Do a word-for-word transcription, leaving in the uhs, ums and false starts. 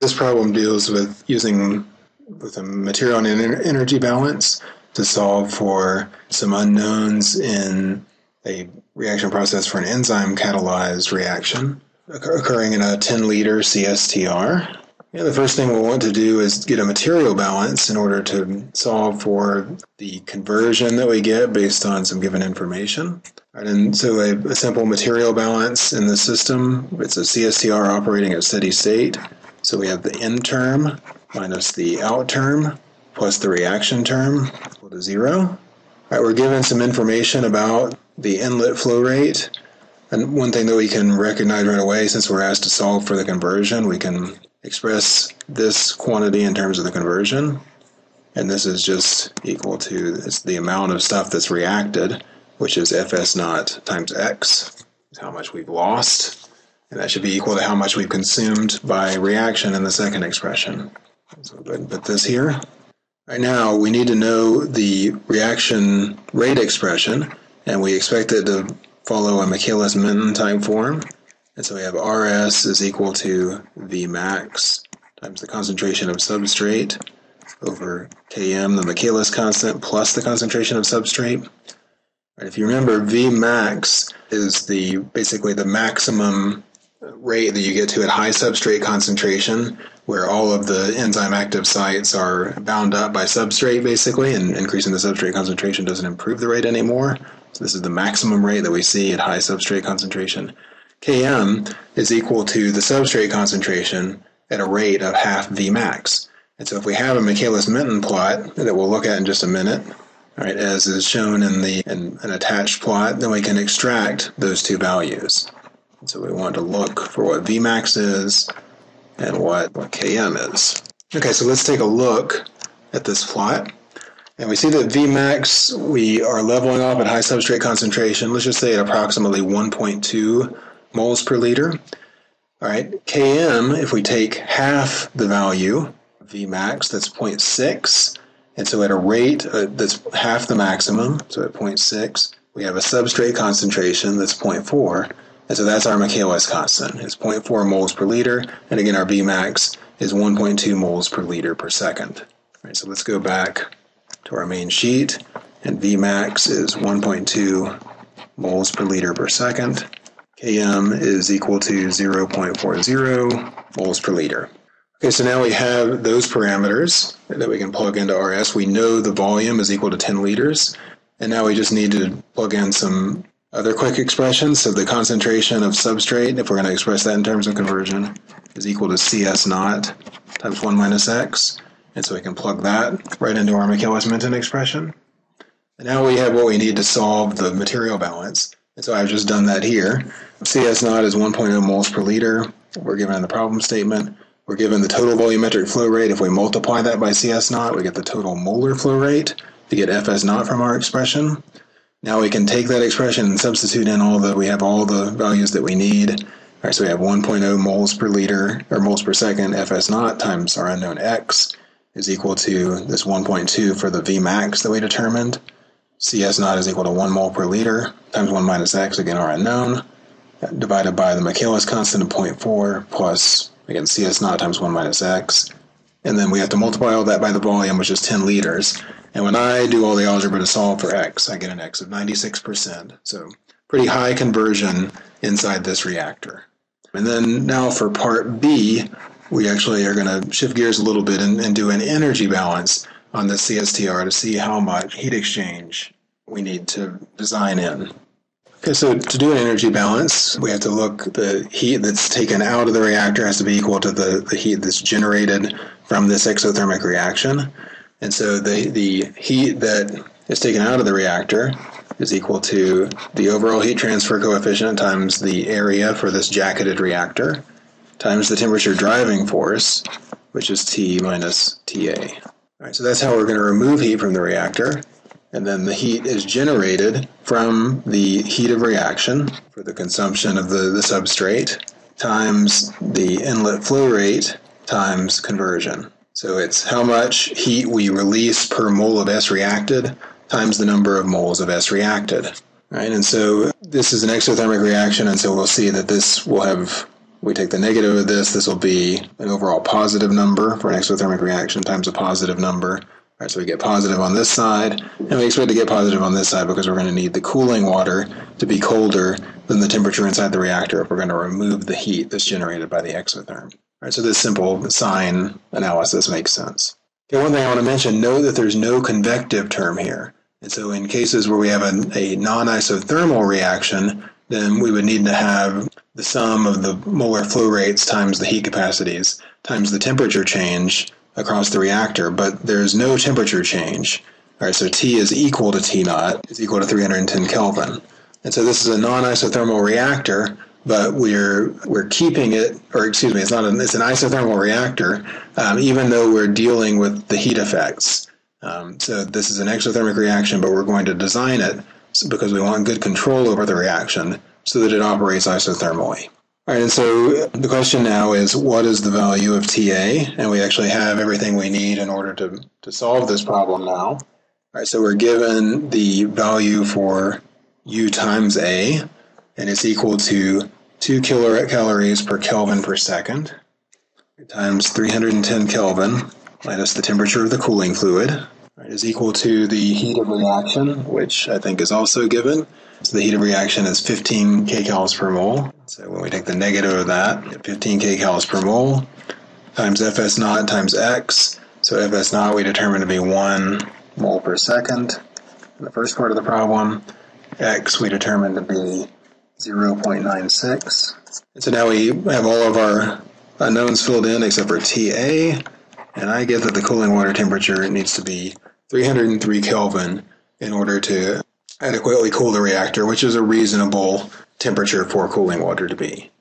This problem deals with using with a material and energy balance to solve for some unknowns in a reaction process for an enzyme catalyzed reaction occurring in a ten liter C S T R. Yeah, the first thing we'll want to do is get a material balance in order to solve for the conversion that we get based on some given information. Right, and so a, a simple material balance in the system, it's a C S T R operating at steady state. So we have the in term minus the out term plus the reaction term equal to zero. All right, we're given some information about the inlet flow rate. And one thing that we can recognize right away, since we're asked to solve for the conversion, we can express this quantity in terms of the conversion. And this is just equal to it's the amount of stuff that's reacted, which is Fs naught times X, is how much we've lost. And that should be equal to how much we've consumed by reaction in the second expression. So go ahead and put this here. Right now, we need to know the reaction rate expression, and we expect it to follow a Michaelis-Menten type form. And so we have Rs is equal to V max times the concentration of substrate over Km, the Michaelis constant, plus the concentration of substrate. Right, if you remember, V max is the basically the maximum rate that you get to at high substrate concentration, where all of the enzyme active sites are bound up by substrate basically, and increasing the substrate concentration doesn't improve the rate anymore. So this is the maximum rate that we see at high substrate concentration. Km is equal to the substrate concentration at a rate of half V max. And so if we have a Michaelis-Menten plot that we'll look at in just a minute, all right, as is shown in the in an attached plot, then we can extract those two values. And so we want to look for what V max is and what, what Km is. Okay, so let's take a look at this plot. And we see that V max, we are leveling off at high substrate concentration. Let's just say at approximately one point two moles per liter. All right, Km, if we take half the value of V max, that's zero point six. And so at a rate uh, that's half the maximum, so at zero point six, we have a substrate concentration that's zero point four. And so that's our Michaelis constant. It's zero point four moles per liter. And again, our V max is one point two moles per liter per second. All right, so let's go back to our main sheet. And V max is one point two moles per liter per second. Km is equal to zero point four zero moles per liter. Okay, so now we have those parameters that we can plug into R S. We know the volume is equal to ten liters. And now we just need to plug in some other quick expressions. So the concentration of substrate, if we're going to express that in terms of conversion, is equal to C S naught times one minus X. And so we can plug that right into our Michaelis-Menten expression. And now we have what we need to solve the material balance. And so I've just done that here. C S naught is one point zero moles per liter. We're given in the problem statement. We're given the total volumetric flow rate. If we multiply that by C S naught, we get the total molar flow rate to get Fs naught from our expression. Now we can take that expression and substitute in all the, we have all the values that we need. All right, so we have one point zero moles per liter, or moles per second, Fs naught times our unknown X is equal to this one point two for the V max that we determined. C S naught is equal to one mole per liter times one minus X, again our unknown, divided by the Michaelis constant of zero point four plus, again, C S naught times one minus X. And then we have to multiply all that by the volume, which is ten liters. And when I do all the algebra to solve for X, I get an X of ninety-six percent. So pretty high conversion inside this reactor. And then now for part B, we actually are going to shift gears a little bit and, and do an energy balance on the C S T R to see how much heat exchange we need to design in. Okay, so to do an energy balance, we have to look, the heat that's taken out of the reactor has to be equal to the, the heat that's generated from this exothermic reaction. And so the, the heat that is taken out of the reactor is equal to the overall heat transfer coefficient times the area for this jacketed reactor times the temperature driving force, which is T minus T A. All right, so that's how we're going to remove heat from the reactor. And then the heat is generated from the heat of reaction for the consumption of the, the substrate times the inlet flow rate times conversion. So it's how much heat we release per mole of S reacted times the number of moles of S reacted. Right? And so this is an exothermic reaction, and so we'll see that this will have We take the negative of this, this will be an overall positive number for an exothermic reaction times a positive number. All right, so we get positive on this side, and we expect to get positive on this side because we're going to need the cooling water to be colder than the temperature inside the reactor if we're going to remove the heat that's generated by the exotherm. All right, so this simple sign analysis makes sense. Okay, one thing I want to mention, note that there's no convective term here. And so in cases where we have a, a non-isothermal reaction, then we would need to have the sum of the molar flow rates times the heat capacities times the temperature change across the reactor, but there's no temperature change. All right, so T is equal to T naught, is equal to three hundred ten Kelvin. And so this is a non-isothermal reactor, but we're we're keeping it, or excuse me, it's not an, it's an isothermal reactor, um, even though we're dealing with the heat effects. Um, so this is an exothermic reaction, but we're going to design it because we want good control over the reaction so that it operates isothermally. All right, and so the question now is, what is the value of T A? And we actually have everything we need in order to, to solve this problem now. All right, so we're given the value for U times A, and it's equal to two kilocalories per Kelvin per second times three hundred ten Kelvin minus the temperature of the cooling fluid, right, is equal to the heat of reaction, which I think is also given. So the heat of reaction is fifteen kcals per mole. So when we take the negative of that, we get fifteen kcals per mole times Fs naught times X. So Fs naught we determine to be one mole per second in the first part of the problem. X we determine to be zero point nine six. And so now we have all of our unknowns filled in except for T A, and I get that the cooling water temperature needs to be three hundred three Kelvin in order to adequately cool the reactor, which is a reasonable temperature for cooling water to be.